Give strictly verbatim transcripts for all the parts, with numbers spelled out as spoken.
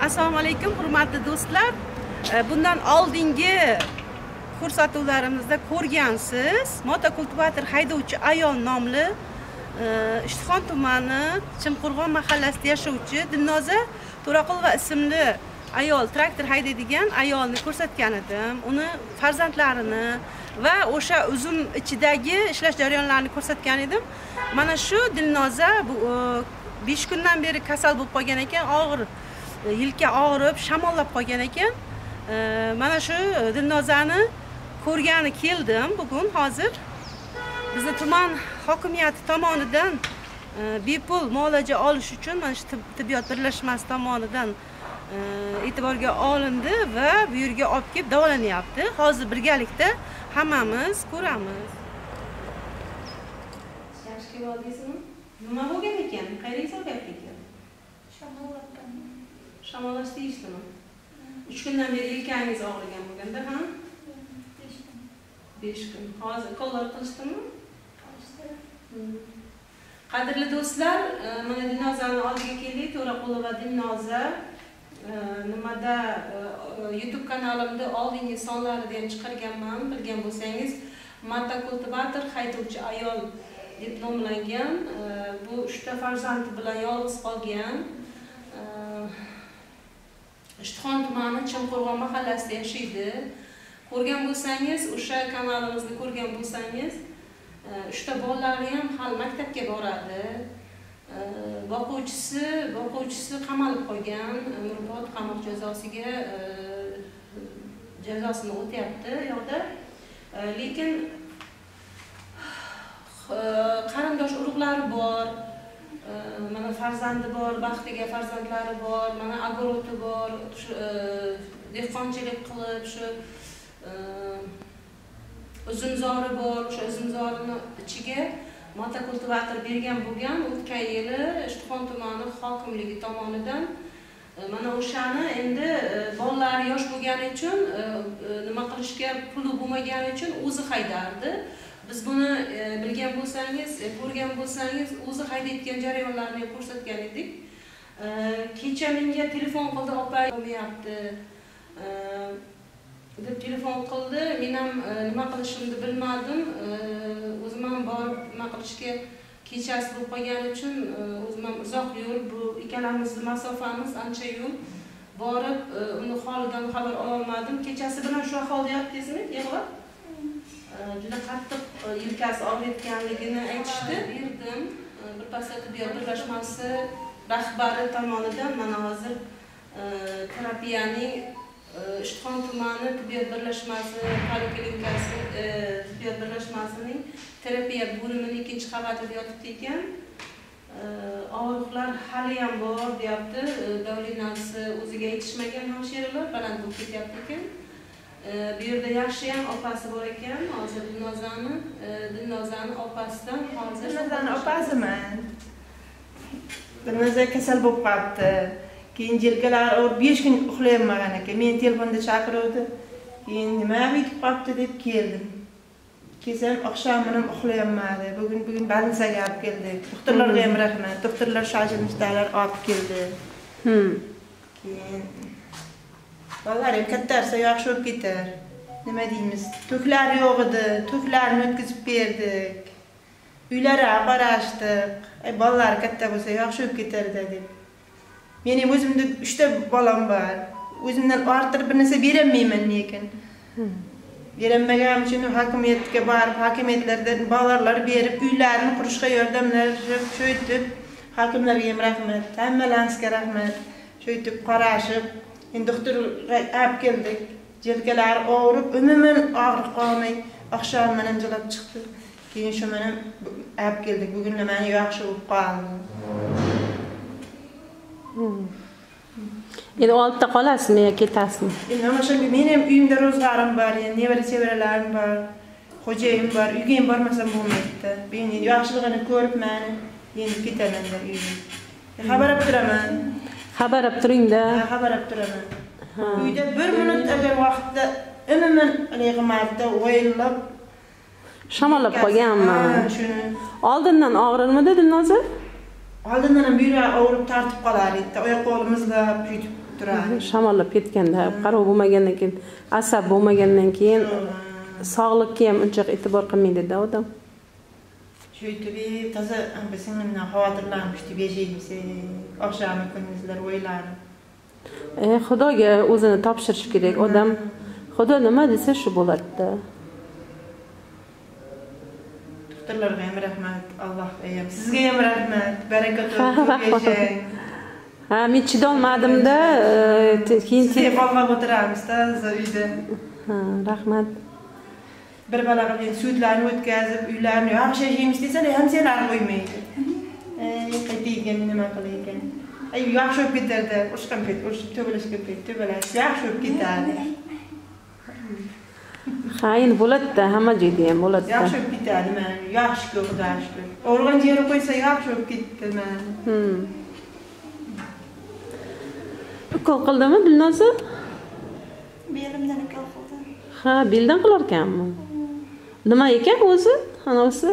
Assalomu alaykum, hurmatli do'stlar. Bundan oldingi ko'rsatuvlarimizda ko'rgansiz, motokultivator haydovchi ayol nomli Ishtixon tumani Chimqo'rg'on mahallasida yashovchi Dilnoza To'raqulova ismli ayol traktor haydaydigan ayolni ko'rsatgan edim. Uni farzandlarini va o'sha uzum ichidagi ishlash jarayonlarini ko'rsatgan edim. Mana shu Dilnoza besh kundan beri kasal bo'lib qolgan ekan, og'ir yilka og'rib, shamollab qolgan ekan. Mana shu Dilnozani ko'rgani keldim bugun hozir. Bizni tuman hokimiyati tomonidan bepul muolaja olish uchun mana shu tibbiyot birlashmasi tomonidan e'tiborga olindi va bu yerga olib kelib davolanyapti. Hozir birgalikda hammamiz ko'ramiz. Yaxshi keldingizmi? Nima bo'lgan ekan? Qayerga so'rayapti ekan? Shamollabdan. Shamollash deyishdimi? uch kundan beri yelkangiz og'rigan bo'lganda, ha? besh kun. besh kun. Hozir qo'llar qilishdimi? Qilishdi. Qadrli do'stlar, mana Dilnozani oldiga keldik. To'raqulova Dilnoza. Nimada YouTube kanalimda oldingi sonlarida ham chiqarganman, bilgan bo'lsangiz, motokultivator haydovchi ayol deb nomlangan. Bu uchta farzandi bilan yolg'iz qolgan. Ishtixon tumani Chimqo'rg'on mahallasida yashaydi. Ko'rgan bo'lsangiz, o'sha kanalimizni ko'rgan bo'lsangiz, uchta bolalari ham hali maktabga boradi. Boquvchisi, boquvchisi qamalib qolgan, umrbod qamoq jazosiga jazosini o'tyapti yo'qda. Lekin qarindosh urug'lari bor. Mana farzandi bor, baxtiga farzandlari bor, mana agoroti bor, dehqonchilik qilib shu uzumzori bor, o'sha uzumzorini ichiga motokultivator bergan bo'lgan. O'tgan yili Ishtixon tumani hokimligi tomonidan mana o'shani endi bolalari yosh bo'lgani uchun, nima qilishga puli bo'lmagani uchun o'zi haydardi. Biz buni bilgan bo'lsangiz, ko'rgan bo'lsangiz, o'zi haydayotgan jarayonlarni ko'rsatgan edik. Kecha menga telefon qildi, opa olmayapti deb telefon qildi. Men ham nima qilishimni bilmadim. O'zim ham borib nima qilishga kechasi bo'lib qolgani uchun o'zim ham uzoq yo'l, bu ikkalamizning masofamiz ancha yo'l. Borib uni holidan xabar ola olmadim. Kechasi bilan shu ahvolda yotdingizmi? Yig'lab juda qattiq yelkasi og'riyotganligini aytishdi. Berdim. Birpasda tibbiyot birlashmasi rahbari tomonidan mana hozir terapiyaning Ishtixon tumani tibbiyot birlashmasi poliklinikasi tibbiyot birlashmasining terapiya bo'limining ikkinchi qavatida yotibdi ekan. Og'riqlar hali ham bor, deyapti. Davlinasi o'ziga yetishmagan hamshiralar baland bo'lib ketyapti ekan. Bu yerda yaxshi ham opasi bor ekan. Hozir Dilnozani, Dilnozani opasidan hozir Dilnozani opasiman. Dilnoza kasal bo'lib qolibdi. Keyin yelkalari og'rib besh kun uxlayolmagan ekan. Men telefonda chaqiruvdi. Keyin nima yetib qolibdi deb keldim. Kelsam oqshom ham uxlayolmadi. Bugun bugun больницаga olib keldik. Doktorlarga ham rahmat. Doktorlar shajilmishdalar olib keldi. Hmm. Keyin Bolalar kattarsa yaxshi bo'lib ketar. Nima deymiz? To'klar yo'q edi, to'klarni o'tkazib berdik. Uylari qarashdik. Ay bolalar katta bo'lsa yaxshi bo'lib ketar deb. Mening o'zimda uchta bolam bor. O'zimdan orttirib bir narsa berolmayman lekin. Berolmaganim uchun hokimiyatga borib, hokimiyatlardan bolalar berib, uylarni qurishga yordamlashib, sho'ytib, hokimlarga ham rahmat, hammalaringizga rahmat. Sho'ytib qarashib endi doktorga olib keldik. Yelkalari og'rib, umuman og'riq qolmay, oqshom bilan jilab chiqdi. Keyin shu meni olib keldik. Bugun men yaxshi bo'lib qoldim. Endi olibda qolasizmi yo ketasizmi? Endi mana shu men ham uyimda ro'zg'orim bor, endi nevara-sevaralarim bor, xo'jayim bor, uyga ham bormasam bo'lmaydi. Men endi yaxshiligini ko'rib meni endi ketaman uyga. Xabar olib turaman. Xabar olib turing-da. Xabar olib turaman. Uyda bir minut agar vaqtda umuman yig'matda o'ylab shamollab qolganmi? Ha, shuni. Oldindan og'rirmidi Dilnoza? Oldindan ham buyrak og'rib tortib qolar edi. Oyoq qo'limizga yutib turadi. Shamollab ketganda, qarov bo'lmagandan keyin, asab bo'lmagandan keyin sog'likka ham uncha e'tibor qilmaydi-da odam. Shu ittibi toza singlimdan xavotirlanib deb yashaymiz. Oqshom kunduzlar o'ylardim. E, Xudoga o'zini topshirish kerak. Odam Xudo nima desa shu bo'ladi-da. Doktorlarga ham rahmat, Allohga ham, sizga ham rahmat. Baraka topib yashang. Ha, men chidolmadim-da, keyin telefonga o'tiramiz-da uyda. Ha, rahmat. Bir balaga men sudlarni o'tkazib, uylarni yaxshi yashaymiz desalar, ham senlar qo'ymaydi. Ey, qaytaygan nima qilay ekan? Ay, yaxshi bo'lib ketardi. O'shqam ket, o'sh to'balashga ket, to'balash yaxshi bo'lib ketardi. Ha, endi bo'ladi-da, hamma joyda ham bo'ladi-da. Yaxshi bo'lib ketadi, men yaxshi ko'rdashdi. O'rg'an yeri qo'ysa yaxshi bo'lib ketdi men. Hmm. Ukol qildimi Dilnoza? Belimdan ukol qildim. Ha, beldan qilar ekanmi? Nima ekan o'zi? Anavisi?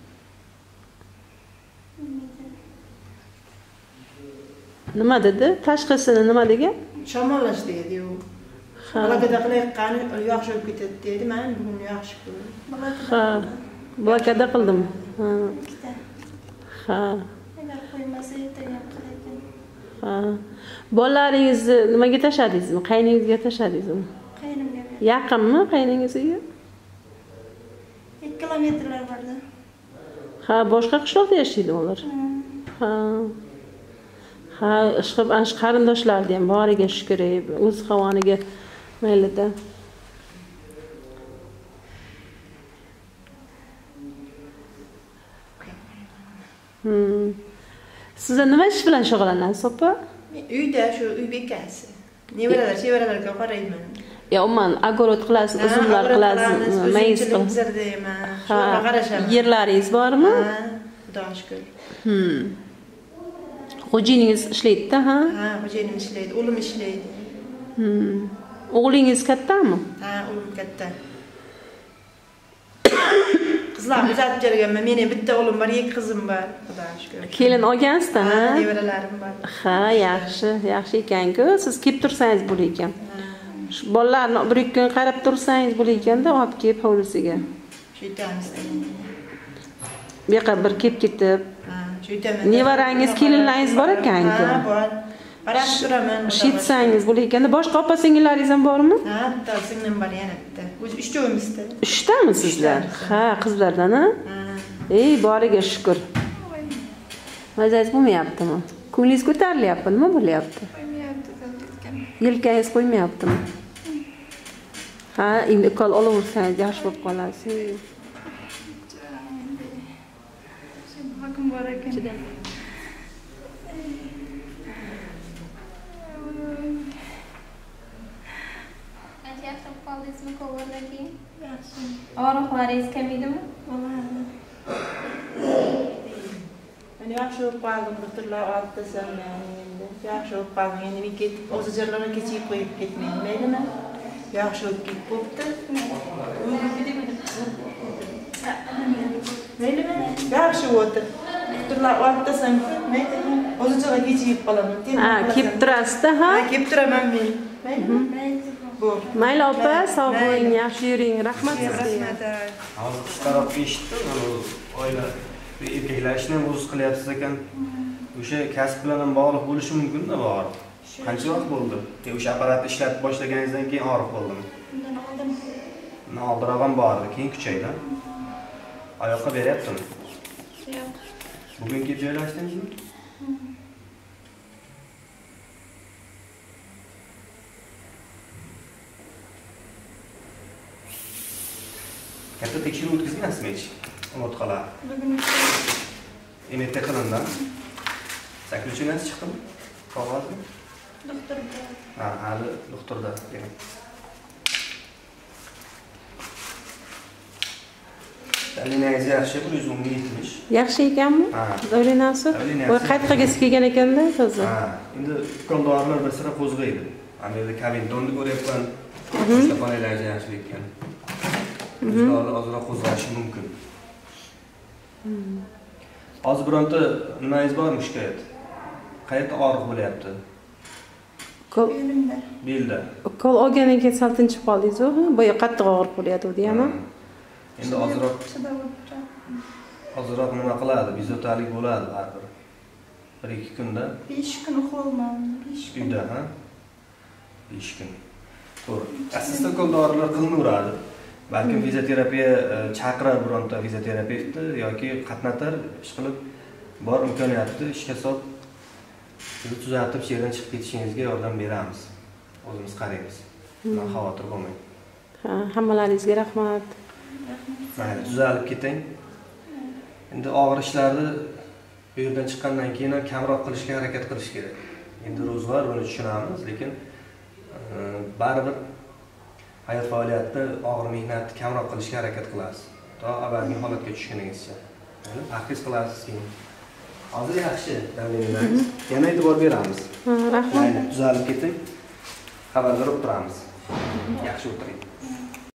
Nima dedi? Tashqisini nima degan? Shamollash dedi u. Ha. Blokada qilayotgani yaxshi bo'lib ketadi dedi. Men bugun yaxshi ko'rdim. Ha. Blokada qildim. Ha. Ha. Agar qo'ymasa ertaga qilayotgan. Ha. Bolalaringizni nimaga tashladingizmi? Qayningizga tashladingizmi? Qaynimga. Yaqinmi qayningizga? ikki kilometrlar borda. Ha, boshqa qishloqda yashaydi ular. Ha. Ha, ishqib ansh qarindoshlardi ham boriga shukr, o'z havoniga mayli-da. Hmm. Siz nima ish bilan shug'ullanasiz, opa? Uyda shu uy bekasi. Nevaralar, chevaralarga qarayman. Ya, umuman agorod qilasiz, uzumlar qilasiz, mayiz qilasiz. Ha, qarashaman. Yerlaringiz bormi? Ha, Xudoga shukr. Hmm. Xo'jayiningiz ishlaydi-da, ha? Ha, xo'jayinim ishlaydi, o'g'lim ishlaydi. Hmm. O'g'lingiz kattami? Ha, o'g'lim katta. Qizlar uzatib kelganman. Mening bitta o'g'lim bor, ikki qizim bor. Xudoga shukr. Kelin olgansizda, ha? Nevaralarim bor. Ha, yaxshi, yaxshi ekan-ku. Siz kelib tursangiz bo'lar ekan. Bolalarni bir ikki kun qarab tursangiz bo'lar ekanda, olib kelib hovlisiga. Shu aytamiz. Bu yoqqa bir kelib ketib. Nevarangiz, kelinlaringiz bor ekan-ku. Ha, bor. Qarab turaman. Shitsangiz bo'lar ekanda, boshqa opa-singillaringiz ham bormi? Ha, bitta singlim bor yana bitta. O'zi uchtovimizda. Uchtami sizlar? Ha, qizlardan, ha? Ey, boriga shukr. Mazangiz bo'lmayaptimi? Ko'nglingiz ko'tarilyapti, nima bo'lyapti? Qo'ymayapti, ketgan. Yelkangiz qo'ymayaptimi? Ha, endi ukol olaversangiz yaxshi bo'lib qolasiz. Hakim bor ekan. Yaxshi qoldingizmi ko'rgandan keyin? Yaxshi. Og'riqlaringiz kamaydimi? Bo'ladi. Men yaxshi bo'lib qoldim, doktorlar olib desam endi. Yaxshi bo'lib qoldim. Endi men ketib, o'zi jarlarga kechib qo'yib ketmayman, maylimi? Yaxshi bo'lib ketib bo'pti. Maylimi? Yaxshi bo'ldi. Doktorlar olib desam, maylimi? O'zi jarlarga kechib qolaman. Ha, kelib turasiz-da, ha? Ha, kelib turaman men. Maylimi? Mayli opa, sog' bo'ling, yaxshi yuring. Rahmat sizga. Hozir ish tarafga eshitdim, oila erkaklar ishni ham o'zi qilyapsiz ekan. O'sha kasb bilan ham bog'liq bo'lishi mumkin-da bu og'riq. Qancha vaqt bo'ldi? O'sha apparatni ishlatib boshlaganingizdan keyin og'riq bo'ldimi? Undan oldin. Undan oldinroq ham bor edi, keyin kuchaydi. Oyoqqa beryaptimi? Yo'q. Bugun kelib joylashdingizmi? Katta tekshiruv o'tkazgansiz hech? Umurtqalar. Bugun M R T qilindi. Zakljucheniyasi chiqdimi? Qog'ozmi? doktorda. Ha, hali doktorda. Davleniyingiz yaxshi, bir yuz o'n yetmish. Yaxshi ekanmi? Ha. Davleniyasi? Voy, qaytqagisi kelgan ekanda toza. Ha, endi ukol-dorilar bir sira qo'zg'aydi. Ana yerda kavindonni ko'ryapman. Qo'shtaxonalarga yaxshi ekan. O'zlari ozroq qo'zg'ashi mumkin. Hozir bironta nimangiz bormi shikoyat? Qayerda og'riq bo'lyapti? Kol Belimda. Belda. kol olgandan keyin sal tinchib qoldingiz-ku? Boya qattiq og'riq bo'layotgandi ham. Endi ozroq Chidab o'tirdim. ozroq nima qiladi? Bizotalik bo'ladi baribir. bir ikki kunda besh kun uxlolmadim. besh kun. uyda, ha? besh kun. To'g'ri. Asosda kol dorilar qilinaveradi. Balkim fizioterapiya chaqirar bironta fizioterapevtni yoki qatnatar ish qilib bor imkoniyatni ishga solib sizni tuzatib shu yerdan chiqib ketishingizga yordam beramiz. O'zimiz qaraymiz. Bundan xavotir bo'lmang. Ha, hammalaringizga rahmat. Mayli, tuzalib keting. Endi og'ir ishlarni bu yerdan chiqqandan keyin ham kamroq qilishga harakat qilish kerak. Endi ro'zg'or buni tushunamiz, lekin baribir hayot faoliyatida og'ir mehnatni kamroq qilishga harakat qilasiz. To avvalgi holatga tushguningizcha. Mayli, parhez qilasiz keyin. Hozir yaxshi, davleniyamiz. Yana e'tibor beramiz. Ha, rahmat. Mayli, tuzalib keting. Xabar berib turamiz. Yaxshi o'tiring.